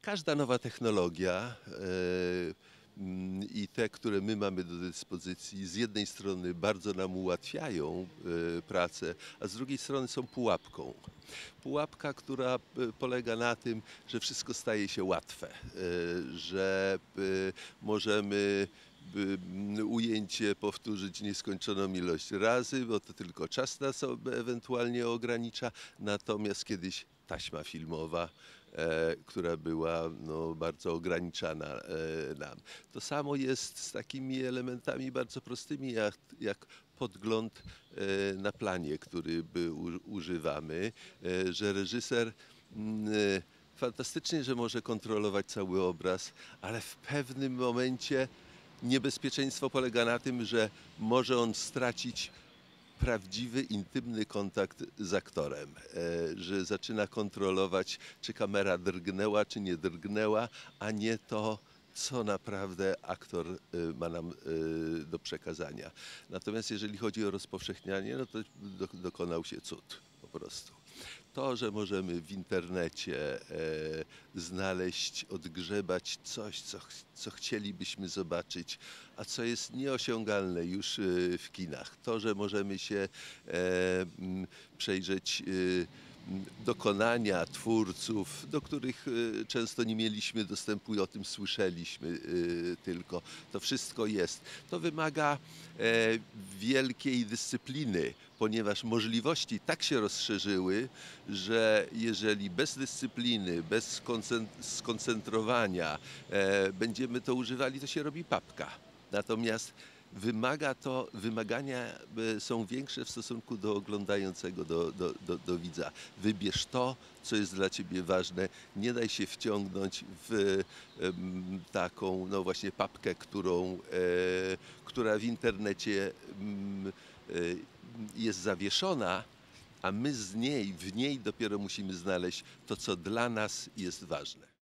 Każda nowa technologia i te, które my mamy do dyspozycji, z jednej strony bardzo nam ułatwiają pracę, a z drugiej strony są pułapką. Pułapka, która polega na tym, że wszystko staje się łatwe, że możemy ujęcie powtórzyć nieskończoną ilość razy, bo to tylko czas nas ewentualnie ogranicza. Natomiast kiedyś taśma filmowa, która była bardzo ograniczana nam. To samo jest z takimi elementami bardzo prostymi, jak podgląd na planie, który używamy, że reżyser fantastycznie, że może kontrolować cały obraz, ale w pewnym momencie niebezpieczeństwo polega na tym, że może on stracić prawdziwy, intymny kontakt z aktorem, że zaczyna kontrolować, czy kamera drgnęła, czy nie drgnęła, a nie to, co naprawdę aktor ma nam do przekazania. Natomiast jeżeli chodzi o rozpowszechnianie, no to dokonał się cud po prostu. To, że możemy w internecie znaleźć, odgrzebać coś, co chcielibyśmy zobaczyć, a co jest nieosiągalne już w kinach. To, że możemy się przejrzeć dokonania twórców, do których często nie mieliśmy dostępu i o tym słyszeliśmy tylko. To wszystko jest. To wymaga wielkiej dyscypliny, ponieważ możliwości tak się rozszerzyły, że jeżeli bez dyscypliny, bez skoncentrowania będziemy to używali, to się robi papka. Natomiast wymagania są większe w stosunku do oglądającego, do widza. Wybierz to, co jest dla ciebie ważne. Nie daj się wciągnąć w taką, no właśnie, papkę, która w internecie jest zawieszona, a my w niej dopiero musimy znaleźć to, co dla nas jest ważne.